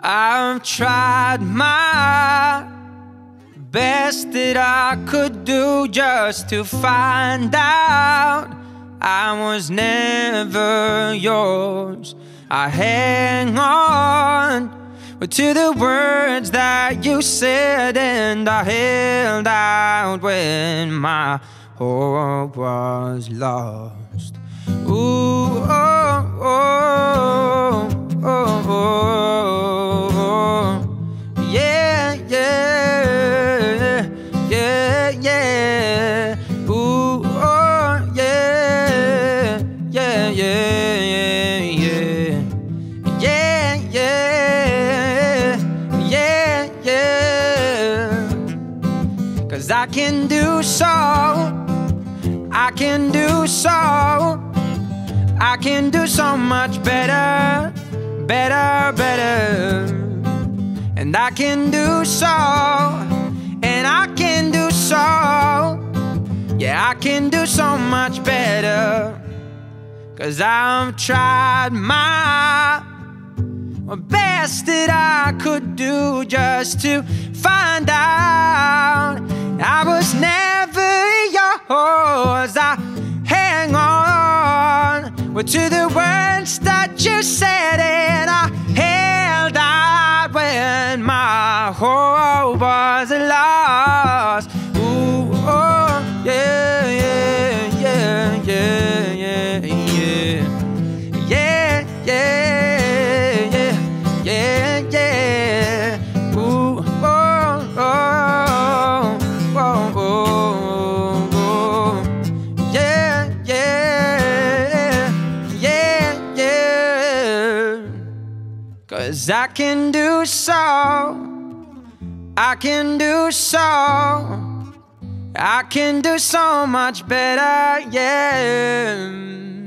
I've tried my best that I could do just to find out I was never yours. I hang on to the words that you said, and I held out when my hope was lost. Ooh, oh, oh, oh, oh. Yeah, yeah, yeah, yeah. Ooh, oh, yeah, yeah, yeah, yeah, yeah, yeah, yeah, yeah. 'Cause I can do so, I can do so, I can do so much better, better, better. And I can do so, and I can do so, yeah, I can do so much better. 'Cause I've tried my best that I could do just to find out I was never yours. I hang on to the words that you said, and I held out when my hope was lost. Ooh, oh, yeah, yeah, yeah, yeah, yeah, yeah, yeah, yeah, yeah, yeah, yeah. Ooh, oh, oh, oh, oh, oh, yeah, yeah, yeah, yeah. 'Cause I can do so, I can do so, I can do so much better, yeah.